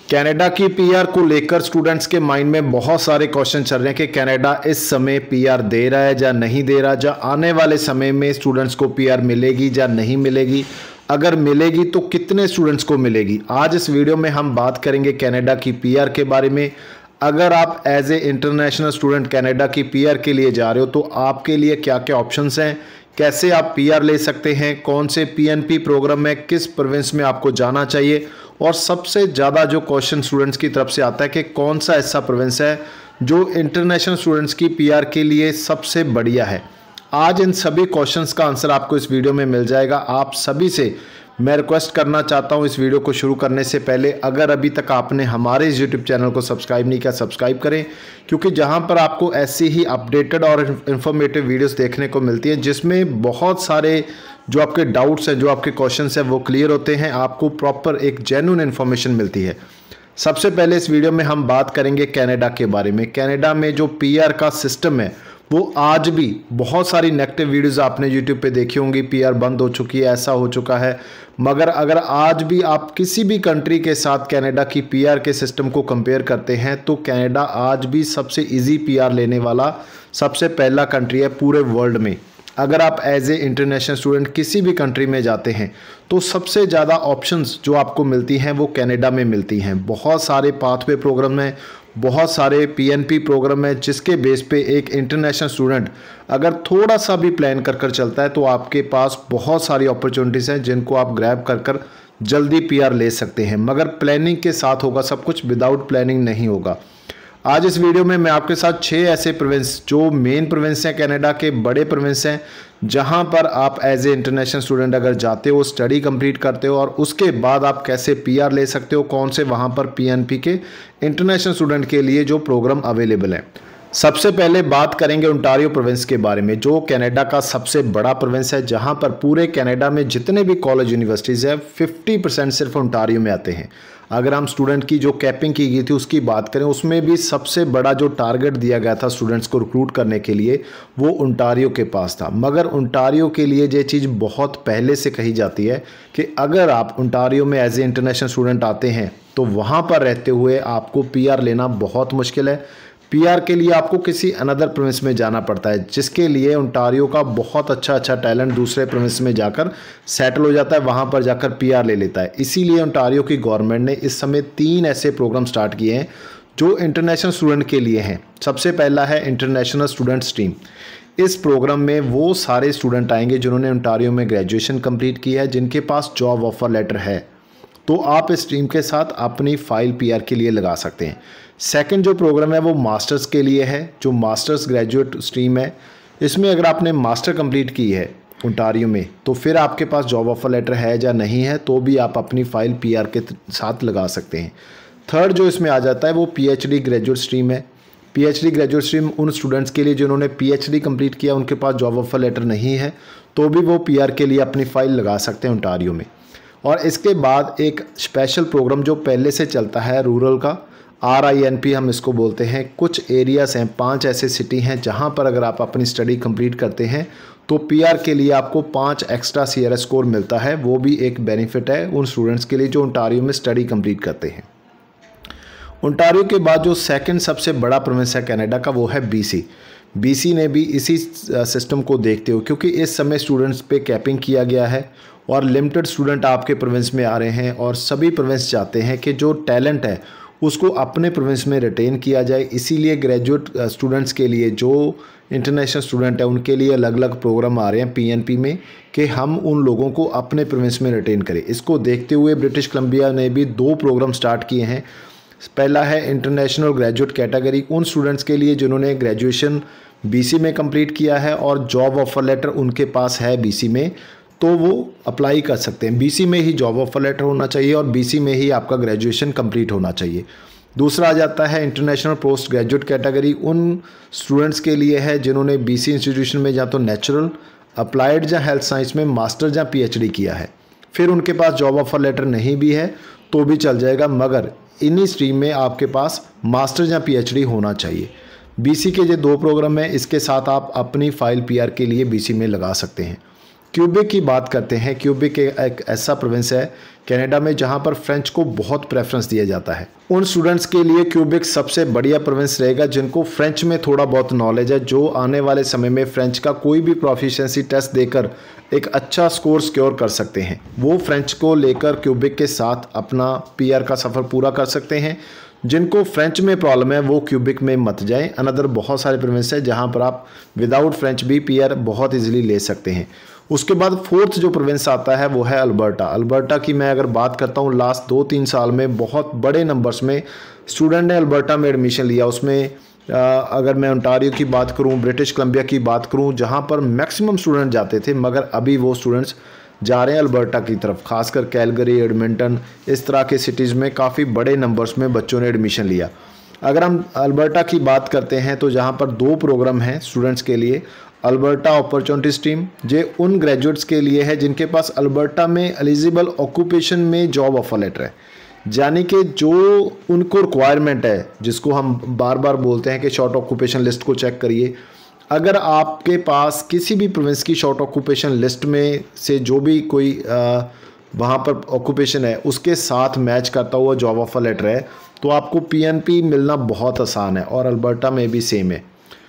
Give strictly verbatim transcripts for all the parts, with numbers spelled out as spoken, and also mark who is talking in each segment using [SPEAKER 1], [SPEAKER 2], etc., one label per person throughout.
[SPEAKER 1] Canada की PR को लेकर स्टूडेंट्स के माइंड में बहुत सारे क्वेश्चन चल रहे हैं कि कनाडा इस समय पीआर दे रहा है या नहीं दे रहा, या आने वाले समय में स्टूडेंट्स को पीआर मिलेगी या नहीं मिलेगी, अगर मिलेगी तो कितने स्टूडेंट्स को मिलेगी। आज इस वीडियो में हम बात करेंगे कनाडा की पीआर के बारे में। अगर आप as a international student Canada की पीआर के लिए जा रहे हो तो आपके लिए क्या क्या ऑप्शंस हैं, कैसे आप पीआर ले सकते हैं, कौन से पीएनपी प्रोग्राम में किस प्रोविंस में आपको जाना चाहिए, और सबसे ज़्यादा जो क्वेश्चन स्टूडेंट्स की तरफ से आता है कि कौन सा ऐसा प्रोविंस है जो इंटरनेशनल स्टूडेंट्स की पीआर के लिए सबसे बढ़िया है। आज इन सभी क्वेश्चंस का आंसर आपको इस वीडियो में मिल जाएगा। आप सभी से मैं रिक्वेस्ट करना चाहता हूं, इस वीडियो को शुरू करने से पहले अगर अभी तक आपने हमारे इस यूट्यूब चैनल को सब्सक्राइब नहीं किया, सब्सक्राइब करें, क्योंकि जहां पर आपको ऐसी ही अपडेटेड और इन्फॉर्मेटिव वीडियोस देखने को मिलती हैं जिसमें बहुत सारे जो आपके डाउट्स हैं, जो आपके क्वेश्चंस हैं वो क्लियर होते हैं, आपको प्रॉपर एक जेन्युइन इन्फॉर्मेशन मिलती है। सबसे पहले इस वीडियो में हम बात करेंगे कनाडा के बारे में। कनाडा में जो पीआर का सिस्टम है वो आज भी बहुत सारी नेगेटिव वीडियोस आपने यूट्यूब पे देखी होंगी, पीआर बंद हो चुकी है, ऐसा हो चुका है। मगर अगर आज भी आप किसी भी कंट्री के साथ कनाडा की पीआर के सिस्टम को कंपेयर करते हैं तो कनाडा आज भी सबसे इजी पीआर लेने वाला सबसे पहला कंट्री है पूरे वर्ल्ड में। अगर आप एज ए इंटरनेशनल स्टूडेंट किसी भी कंट्री में जाते हैं तो सबसे ज़्यादा ऑप्शंस जो आपको मिलती हैं वो कनाडा में मिलती हैं। बहुत सारे पाथवे प्रोग्राम हैं, बहुत सारे पीएनपी प्रोग्राम है, जिसके बेस पे एक इंटरनेशनल स्टूडेंट अगर थोड़ा सा भी प्लान कर कर चलता है तो आपके पास बहुत सारी अपॉर्चुनिटीज़ हैं जिनको आप ग्रैब कर कर जल्दी पीआर ले सकते हैं। मगर प्लानिंग के साथ होगा सब कुछ, विदाउट प्लानिंग नहीं होगा। आज इस वीडियो में मैं आपके साथ छः ऐसे प्रोविंस जो मेन प्रोविंस हैं कनाडा के, बड़े प्रोविंस हैं, जहां पर आप एज ए इंटरनेशनल स्टूडेंट अगर जाते हो, स्टडी कंप्लीट करते हो और उसके बाद आप कैसे पीआर ले सकते हो, कौन से वहां पर पीएनपी के इंटरनेशनल स्टूडेंट के लिए जो प्रोग्राम अवेलेबल है। सबसे पहले बात करेंगे ओंटारियो प्रोविंस के बारे में, जो कनाडा का सबसे बड़ा प्रोविंस है, जहां पर पूरे कनाडा में जितने भी कॉलेज यूनिवर्सिटीज़ है फिफ्टी परसेंट सिर्फ ओंटारियो में आते हैं। अगर हम स्टूडेंट की जो कैपिंग की गई थी उसकी बात करें, उसमें भी सबसे बड़ा जो टारगेट दिया गया था स्टूडेंट्स को रिक्रूट करने के लिए वो ओंटारियो के पास था। मगर ओंटारियो के लिए ये चीज़ बहुत पहले से कही जाती है कि अगर आप ओंटारियो में एज ए इंटरनेशनल स्टूडेंट आते हैं तो वहाँ पर रहते हुए आपको पीआर लेना बहुत मुश्किल है। पीआर के लिए आपको किसी अनदर प्रोविंस में जाना पड़ता है, जिसके लिए ओंटारियो का बहुत अच्छा अच्छा टैलेंट दूसरे प्रोविंस में जाकर सेटल हो जाता है, वहाँ पर जाकर पीआर ले लेता है। इसीलिए ओंटारियो की गवर्नमेंट ने इस समय तीन ऐसे प्रोग्राम स्टार्ट किए हैं जो इंटरनेशनल स्टूडेंट के लिए हैं। सबसे पहला है इंटरनेशनल स्टूडेंट स्ट्रीम। इस प्रोग्राम में वो सारे स्टूडेंट आएंगे जिन्होंने ओंटारियो में ग्रेजुएशन कंप्लीट की है, जिनके पास जॉब ऑफर लेटर है, तो आप इस स्ट्रीम के साथ अपनी फाइल पीआर के लिए लगा सकते हैं। सेकंड जो प्रोग्राम है वो मास्टर्स के लिए है, जो मास्टर्स ग्रेजुएट स्ट्रीम है। इसमें अगर आपने मास्टर कंप्लीट की है ओंटारियो में तो फिर आपके पास जॉब ऑफर लेटर है या नहीं है तो भी आप अपनी फाइल पीआर के साथ लगा सकते हैं। थर्ड जो इसमें आ जाता है वो पीएचडी ग्रेजुएट स्ट्रीम है। पीएचडी ग्रेजुएट स्ट्रीम उन स्टूडेंट्स के लिए जिन्होंने पीएचडी कंप्लीट किया, उनके पास जॉब ऑफर लेटर नहीं है तो भी वो पीआर के लिए अपनी फाइल लगा सकते हैं ओंटारियो में। और इसके बाद एक स्पेशल प्रोग्राम जो पहले से चलता है रूरल का, आर आई एन पी हम इसको बोलते हैं। कुछ एरियाज़ हैं, पांच ऐसे सिटी हैं जहां पर अगर आप अपनी स्टडी कंप्लीट करते हैं तो पीआर के लिए आपको पाँच extra C R S score मिलता है। वो भी एक बेनिफिट है उन स्टूडेंट्स के लिए जो ओंटारियो में स्टडी कंप्लीट करते हैं। ओंटारियो के बाद जो सेकंड सबसे बड़ा प्रोविंस है कनाडा का वो है बीसी। बीसी ने भी इसी सिस्टम को देखते हो, क्योंकि इस समय स्टूडेंट्स पे कैपिंग किया गया है और लिमिटेड स्टूडेंट आपके प्रोविंस में आ रहे हैं, और सभी प्रोविंस चाहते हैं कि जो टैलेंट है उसको अपने प्रोविंस में रिटेन किया जाए। इसीलिए ग्रेजुएट स्टूडेंट्स के लिए, जो इंटरनेशनल स्टूडेंट है, उनके लिए अलग अलग प्रोग्राम आ रहे हैं पीएनपी में कि हम उन लोगों को अपने प्रोविंस में रिटेन करें। इसको देखते हुए ब्रिटिश कोलंबिया ने भी दो प्रोग्राम स्टार्ट किए हैं। पहला है इंटरनेशनल ग्रेजुएट कैटेगरी, उन स्टूडेंट्स के लिए जिन्होंने ग्रेजुएशन बीसी में कंप्लीट किया है और जॉब ऑफर लेटर उनके पास है बीसी में, तो वो अप्लाई कर सकते हैं। बीसी में ही जॉब ऑफर लेटर होना चाहिए और बीसी में ही आपका ग्रेजुएशन कंप्लीट होना चाहिए। दूसरा आ जाता है इंटरनेशनल पोस्ट ग्रेजुएट कैटेगरी, उन स्टूडेंट्स के लिए है जिन्होंने बीसी इंस्टीट्यूशन में या तो नेचुरल, अप्लाइड या हेल्थ साइंस में मास्टर या पीएचडी किया है, फिर उनके पास जॉब ऑफर लेटर नहीं भी है तो भी चल जाएगा, मगर इन्हीं स्ट्रीम में आपके पास मास्टर या पीएचडी होना चाहिए। बीसी के जो दो प्रोग्राम हैं, इसके साथ आप अपनी फाइल पीआर के लिए बीसी में लगा सकते हैं। क्यूबेक की बात करते हैं। क्यूबेक एक ऐसा प्रोविंस है कनाडा में जहां पर फ्रेंच को बहुत प्रेफरेंस दिया जाता है। उन स्टूडेंट्स के लिए क्यूबेक सबसे बढ़िया प्रोविंस रहेगा जिनको फ्रेंच में थोड़ा बहुत नॉलेज है, जो आने वाले समय में फ्रेंच का कोई भी प्रोफिशिएंसी टेस्ट देकर एक अच्छा स्कोर सिक्योर कर सकते हैं। वो फ्रेंच को लेकर क्यूबेक के साथ अपना पीआर का सफ़र पूरा कर सकते हैं। जिनको फ्रेंच में प्रॉब्लम है वो क्यूबेक में मत जाएं। अनदर बहुत सारे प्रोविंस है जहां पर आप विदाउट फ्रेंच भी पीआर बहुत इजीली ले सकते हैं। उसके बाद फोर्थ जो प्रोविंस आता है वो है अल्बर्टा। अल्बर्टा की मैं अगर बात करता हूँ, लास्ट दो तीन साल में बहुत बड़े नंबर्स में स्टूडेंट ने अल्बर्टा में एडमिशन लिया। उसमें आ, अगर मैं ओंटारियो की बात करूँ, ब्रिटिश कोलंबिया की बात करूँ, जहाँ पर मैक्सिमम स्टूडेंट जाते थे, मगर अभी वो स्टूडेंट्स जा रहे हैं अल्बर्टा की तरफ। खासकर कैलगरी, एडमिंटन, इस तरह के सिटीज़ में काफ़ी बड़े नंबर्स में बच्चों ने एडमिशन लिया। अगर हम अल्बर्टा की बात करते हैं तो जहाँ पर दो प्रोग्राम हैं स्टूडेंट्स के लिए। अल्बर्टा अपॉर्चुनिटी स्ट्रीम जे उन ग्रेजुएट्स के लिए है जिनके पास अल्बर्टा में एलिजिबल ऑक्यूपेशन में जॉब ऑफर लेटर है, यानी कि जो उनको रिक्वायरमेंट है, जिसको हम बार बार बोलते हैं कि शॉर्ट ऑक्यूपेशन लिस्ट को चेक करिए। अगर आपके पास किसी भी प्रोविंस की शॉर्ट ऑक्यूपेशन लिस्ट में से जो भी कोई आ, वहाँ पर ऑक्यूपेशन है उसके साथ मैच करता हुआ जॉब ऑफर लेटर है तो आपको पीएनपी मिलना बहुत आसान है, और अल्बर्टा में भी सेम है।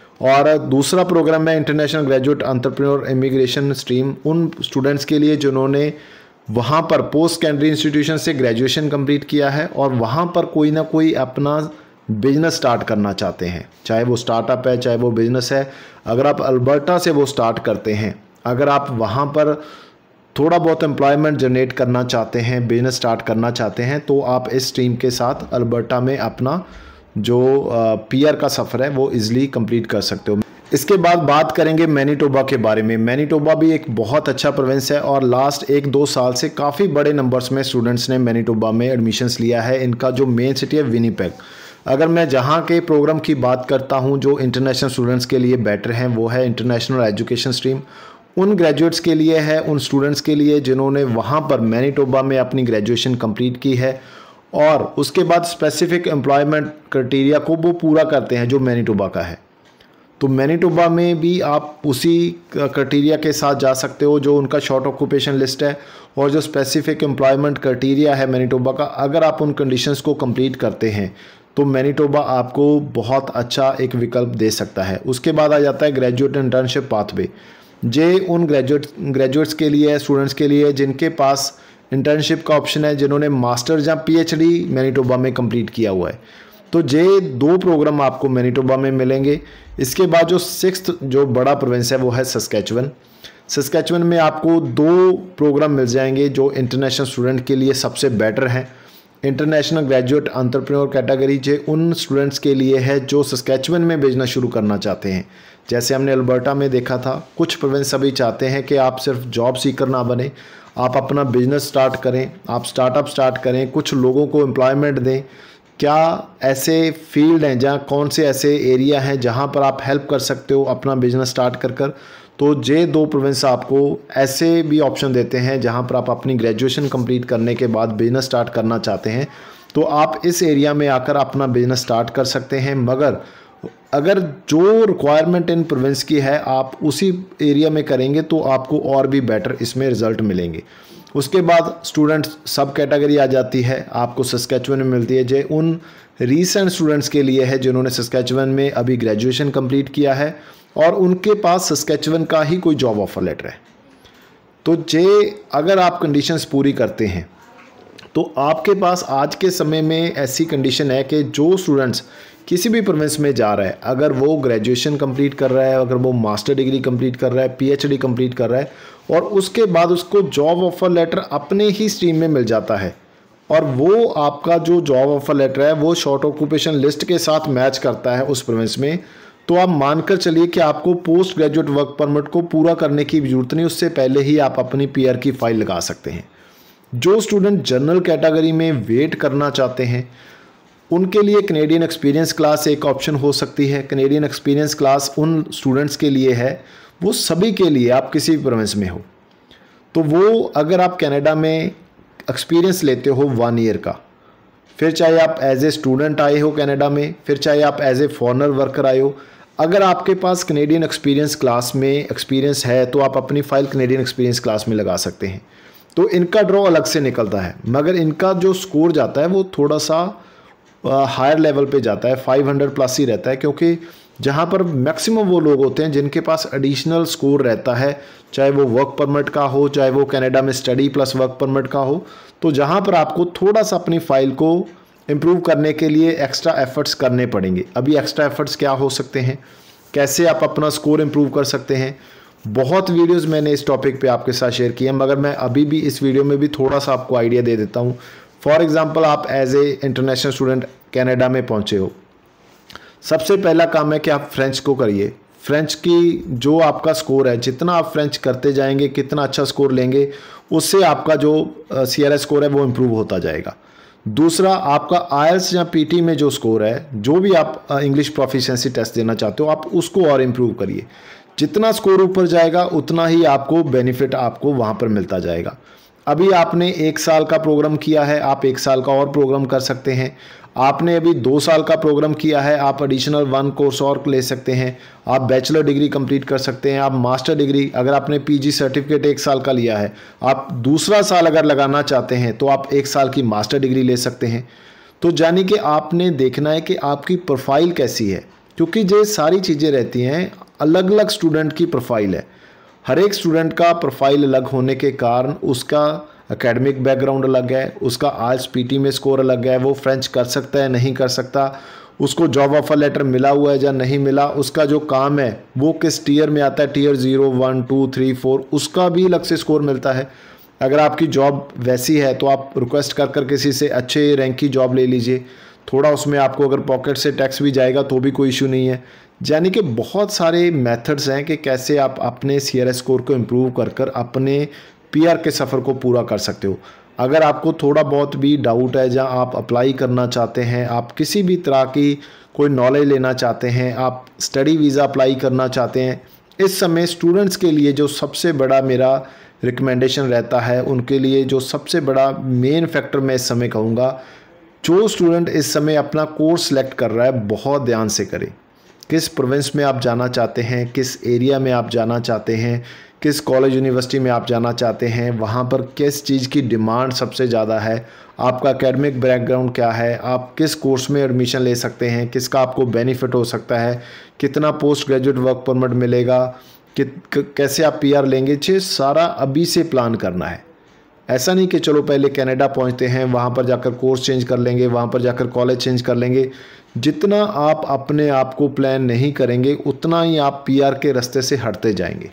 [SPEAKER 1] और दूसरा प्रोग्राम है international graduate entrepreneur immigration stream, उन स्टूडेंट्स के लिए जिन्होंने वहाँ पर पोस्ट सेकेंडरी इंस्टीट्यूशन से ग्रेजुएशन कंप्लीट किया है और वहाँ पर कोई ना कोई अपना बिजनेस स्टार्ट करना चाहते हैं, चाहे वो स्टार्टअप है चाहे वो बिजनेस है। अगर आप अल्बर्टा से वो स्टार्ट करते हैं, अगर आप वहाँ पर थोड़ा बहुत एम्प्लॉयमेंट जनरेट करना चाहते हैं, बिजनेस स्टार्ट करना चाहते हैं, तो आप इस स्ट्रीम के साथ अल्बर्टा में अपना जो पीआर का सफ़र है वो इजीली कंप्लीट कर सकते हो। इसके बाद बात करेंगे मैनीटोबा के बारे में। मैनीटोबा भी एक बहुत अच्छा प्रोविंस है और लास्ट एक दो साल से काफ़ी बड़े नंबर्स में स्टूडेंट्स ने मैनीटोबा में एडमिशन्स लिया है। इनका जो मेन सिटी है विनिपेग। अगर मैं जहाँ के प्रोग्राम की बात करता हूँ जो इंटरनेशनल स्टूडेंट्स के लिए बेटर हैं वो है इंटरनेशनल एजुकेशन स्ट्रीम। उन ग्रेजुएट्स के लिए है, उन स्टूडेंट्स के लिए जिन्होंने वहाँ पर मैनीटोबा में अपनी ग्रेजुएशन कंप्लीट की है और उसके बाद स्पेसिफिक एम्प्लॉयमेंट क्राइटेरिया को वो पूरा करते हैं जो मैनीटोबा का है। तो मैनीटोबा में भी आप उसी क्राइटेरिया के साथ जा सकते हो जो उनका शॉर्ट ऑक्यूपेशन लिस्ट है और जो स्पेसिफिक एम्प्लॉयमेंट क्राइटेरिया है मैनीटोबा का। अगर आप उन कंडीशंस को कंप्लीट करते हैं तो मैनीटोबा आपको बहुत अच्छा एक विकल्प दे सकता है। उसके बाद आ जाता है ग्रेजुएट इंटर्नशिप पाथवे। जे उन ग्रेजुएट ग्रेजुएट्स के लिए, स्टूडेंट्स के लिए जिनके पास इंटर्नशिप का ऑप्शन है, जिन्होंने मास्टर्स या पीएचडी मैनीटोबा में कंप्लीट किया हुआ है। तो जे दो प्रोग्राम आपको मैनीटोबा में मिलेंगे। इसके बाद जो सिक्स्थ जो बड़ा प्रोविंस है वो है सस्केचुअन। सस्केचुअन में आपको दो प्रोग्राम मिल जाएंगे जो इंटरनेशनल स्टूडेंट के लिए सबसे बेटर हैं। इंटरनेशनल ग्रेजुएट एंटरप्रेन्योर कैटेगरी जे उन स्टूडेंट्स के लिए है जो सस्केचुअन में बिजनेस शुरू करना चाहते हैं। जैसे हमने अल्बर्टा में देखा था, कुछ प्रोविंस अभी चाहते हैं कि आप सिर्फ जॉब सीकर ना बने, आप अपना बिजनेस स्टार्ट करें, आप स्टार्टअप स्टार्ट करें, कुछ लोगों को एम्प्लॉयमेंट दें। क्या ऐसे फील्ड हैं जहाँ, कौन से ऐसे एरिया हैं जहाँ पर आप हेल्प कर सकते हो अपना बिजनेस स्टार्ट कर कर। तो जे दो प्रोविंस आपको ऐसे भी ऑप्शन देते हैं जहाँ पर आप अपनी ग्रेजुएशन कंप्लीट करने के बाद बिजनेस स्टार्ट करना चाहते हैं तो आप इस एरिया में आकर अपना बिजनेस स्टार्ट कर सकते हैं। मगर अगर जो रिक्वायरमेंट इन प्रोविंस की है आप उसी एरिया में करेंगे तो आपको और भी बेटर इसमें रिजल्ट मिलेंगे। उसके बाद स्टूडेंट्स सब कैटेगरी आ जाती है, आपको सस्केचुअन में मिलती है। जे उन रीसेंट स्टूडेंट्स के लिए है जिन्होंने सस्केचुअन में अभी ग्रेजुएशन कंप्लीट किया है और उनके पास सस्केचुअन का ही कोई जॉब ऑफर लेटर है। तो जे अगर आप कंडीशंस पूरी करते हैं तो आपके पास आज के समय में ऐसी कंडीशन है कि जो स्टूडेंट्स किसी भी प्रोविंस में जा रहा है, अगर वो ग्रेजुएशन कंप्लीट कर रहा है, अगर वो मास्टर डिग्री कंप्लीट कर रहा है, पीएचडी कंप्लीट कर रहा है और उसके बाद उसको जॉब ऑफर लेटर अपने ही स्ट्रीम में मिल जाता है और वो आपका जो जॉब ऑफर लेटर है वो शॉर्ट ऑक्यूपेशन लिस्ट के साथ मैच करता है उस प्रोविंस में, तो आप मानकर चलिए कि आपको पोस्ट ग्रेजुएट वर्क परमिट को पूरा करने की जरूरत नहीं, उससे पहले ही आप अपनी पीआर की फाइल लगा सकते हैं। जो स्टूडेंट जनरल कैटेगरी में वेट करना चाहते हैं उनके लिए कैनेडियन एक्सपीरियंस क्लास एक ऑप्शन हो सकती है। कैनेडियन एक्सपीरियंस क्लास उन स्टूडेंट्स के लिए है, वो सभी के लिए, आप किसी भी प्रोविंस में हो तो वो अगर आप कनाडा में एक्सपीरियंस लेते हो वन ईयर का, फिर चाहे आप एज ए स्टूडेंट आए हो कनाडा में, फिर चाहे आप एज ए फॉरेनर वर्कर आए हो, अगर आपके पास कैनेडियन एक्सपीरियंस क्लास में एक्सपीरियंस है तो आप अपनी फ़ाइल कैनेडियन एक्सपीरियंस क्लास में लगा सकते हैं। तो इनका ड्रॉ अलग से निकलता है, मगर इनका जो स्कोर जाता है वो थोड़ा सा हायर लेवल पे जाता है, पाँच सौ प्लस ही रहता है, क्योंकि जहाँ पर मैक्सिमम वो लोग होते हैं जिनके पास एडिशनल स्कोर रहता है, चाहे वो वर्क परमिट का हो, चाहे वो कनाडा में स्टडी प्लस वर्क परमिट का हो। तो जहाँ पर आपको थोड़ा सा अपनी फ़ाइल को इम्प्रूव करने के लिए एक्स्ट्रा एफर्ट्स करने पड़ेंगे। अभी एक्स्ट्रा एफर्ट्स क्या हो सकते हैं, कैसे आप अपना स्कोर इम्प्रूव कर सकते हैं, बहुत वीडियोस मैंने इस टॉपिक पे आपके साथ शेयर किए हैं, मगर मैं अभी भी इस वीडियो में भी थोड़ा सा आपको आइडिया दे देता हूँ। फॉर एग्जांपल, आप as a international student Canada में पहुँचे हो, सबसे पहला काम है कि आप फ्रेंच को करिए। फ्रेंच की जो आपका स्कोर है, जितना आप फ्रेंच करते जाएंगे, कितना अच्छा स्कोर लेंगे, उससे आपका जो सी आर एस स्कोर है वो इम्प्रूव होता जाएगा। दूसरा, आपका आई एल टी एस या पी टी में जो स्कोर है, जो भी आप इंग्लिश प्रोफिशिएंसी टेस्ट देना चाहते हो, आप उसको और इम्प्रूव करिए। जितना स्कोर ऊपर जाएगा उतना ही आपको बेनिफिट आपको वहाँ पर मिलता जाएगा। अभी आपने एक साल का प्रोग्राम किया है, आप एक साल का और प्रोग्राम कर सकते हैं। आपने अभी दो साल का प्रोग्राम किया है, आप एडिशनल वन कोर्स और ले सकते हैं। आप बैचलर डिग्री कंप्लीट कर सकते हैं। आप मास्टर डिग्री, अगर आपने पीजी सर्टिफिकेट एक साल का लिया है, आप दूसरा साल अगर लगाना चाहते हैं तो आप एक साल की मास्टर डिग्री ले सकते हैं। तो जानी कि आपने देखना है कि आपकी प्रोफाइल कैसी है, क्योंकि ये सारी चीज़ें रहती हैं, अलग अलग स्टूडेंट की प्रोफाइल है। हर एक स्टूडेंट का प्रोफाइल अलग होने के कारण उसका एकेडमिक बैकग्राउंड अलग है, उसका IELTS P T में स्कोर अलग है, वो फ्रेंच कर सकता है नहीं कर सकता, उसको जॉब ऑफर लेटर मिला हुआ है या नहीं मिला, उसका जो काम है वो किस टीयर में आता है, tier zero one two three four, उसका भी अलग से स्कोर मिलता है। अगर आपकी जॉब वैसी है तो आप रिक्वेस्ट कर कर किसी से अच्छे रैंक की जॉब ले लीजिए। थोड़ा उसमें आपको अगर पॉकेट से टैक्स भी जाएगा तो भी कोई इशू नहीं है। यानी कि बहुत सारे मेथड्स हैं कि कैसे आप अपने सी आर एस स्कोर को इम्प्रूव कर कर अपने पी आर के सफ़र को पूरा कर सकते हो। अगर आपको थोड़ा बहुत भी डाउट है, जहाँ आप अप्लाई करना चाहते हैं, आप किसी भी तरह की कोई नॉलेज लेना चाहते हैं, आप स्टडी वीज़ा अप्लाई करना चाहते हैं, इस समय स्टूडेंट्स के लिए जो सबसे बड़ा मेरा रिकमेंडेशन रहता है, उनके लिए जो सबसे बड़ा मेन फैक्टर मैं इस समय कहूँगा, जो स्टूडेंट इस समय अपना कोर्स सेलेक्ट कर रहा है, बहुत ध्यान से करें। किस प्रोविंस में आप जाना चाहते हैं, किस एरिया में आप जाना चाहते हैं, किस कॉलेज यूनिवर्सिटी में आप जाना चाहते हैं, वहाँ पर किस चीज़ की डिमांड सबसे ज़्यादा है, आपका एकेडमिक बैकग्राउंड क्या है, आप किस कोर्स में एडमिशन ले सकते हैं, किसका आपको बेनिफिट हो सकता है, कितना पोस्ट ग्रेजुएट वर्क परमिट मिलेगा, कि कैसे आप पी आर लेंगे, ये सारा अभी से प्लान करना है। ऐसा नहीं कि चलो पहले कनाडा पहुंचते हैं, वहाँ पर जाकर कोर्स चेंज कर लेंगे, वहाँ पर जाकर कॉलेज चेंज कर लेंगे। जितना आप अपने आप को प्लान नहीं करेंगे उतना ही आप पी आर के रास्ते से हटते जाएंगे।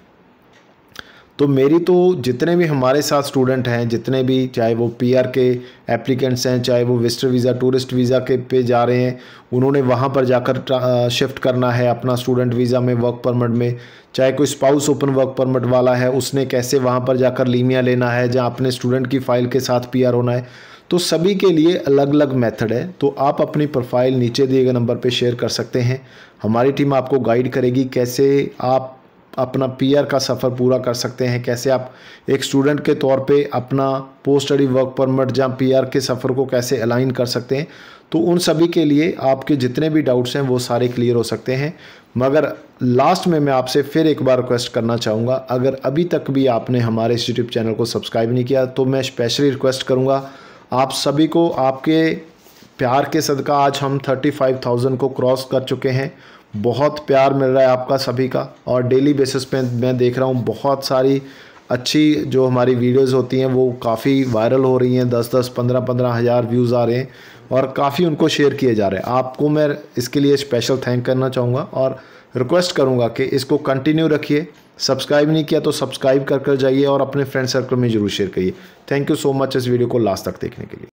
[SPEAKER 1] तो मेरी तो जितने भी हमारे साथ स्टूडेंट हैं, जितने भी, चाहे वो पी आर के एप्लीकेंट्स हैं, चाहे वो विजिटर वीज़ा टूरिस्ट वीज़ा के पे जा रहे हैं, उन्होंने वहाँ पर जाकर शिफ्ट करना है अपना स्टूडेंट वीज़ा में, वर्क परमिट में, चाहे कोई स्पाउस ओपन वर्क परमिट वाला है, उसने कैसे वहाँ पर जाकर लीमिया लेना है, जहाँ अपने स्टूडेंट की फ़ाइल के साथ पी आर होना है। तो सभी के लिए अलग अलग मेथड है। तो आप अपनी प्रोफाइल नीचे दिए गए नंबर पे शेयर कर सकते हैं। हमारी टीम आपको गाइड करेगी कैसे आप अपना पी आर का सफ़र पूरा कर सकते हैं, कैसे आप एक स्टूडेंट के तौर पे अपना पोस्ट स्टडी वर्क परमिट या पी आर के सफ़र को कैसे अलाइन कर सकते हैं। तो उन सभी के लिए आपके जितने भी डाउट्स हैं वो सारे क्लियर हो सकते हैं। मगर लास्ट में मैं आपसे फिर एक बार रिक्वेस्ट करना चाहूँगा, अगर अभी तक भी आपने हमारे इस यूट्यूब चैनल को सब्सक्राइब नहीं किया तो मैं स्पेशली रिक्वेस्ट करूँगा आप सभी को। आपके प्यार के सदका आज हम थर्टी फाइव थाउजेंड को क्रॉस कर चुके हैं। बहुत प्यार मिल रहा है आपका सभी का, और डेली बेसिस पे मैं देख रहा हूँ बहुत सारी अच्छी जो हमारी वीडियोस होती हैं वो काफ़ी वायरल हो रही हैं, दस दस पंद्रह पंद्रह हज़ार व्यूज़ आ रहे हैं और काफ़ी उनको शेयर किए जा रहे हैं। आपको मैं इसके लिए स्पेशल थैंक करना चाहूँगा और रिक्वेस्ट करूँगा कि इसको कंटिन्यू रखिए। सब्सक्राइब नहीं किया तो सब्सक्राइब कर कर जाइए और अपने फ्रेंड सर्कल में ज़रूर शेयर करिए। थैंक यू सो मच इस वीडियो को लास्ट तक देखने के लिए।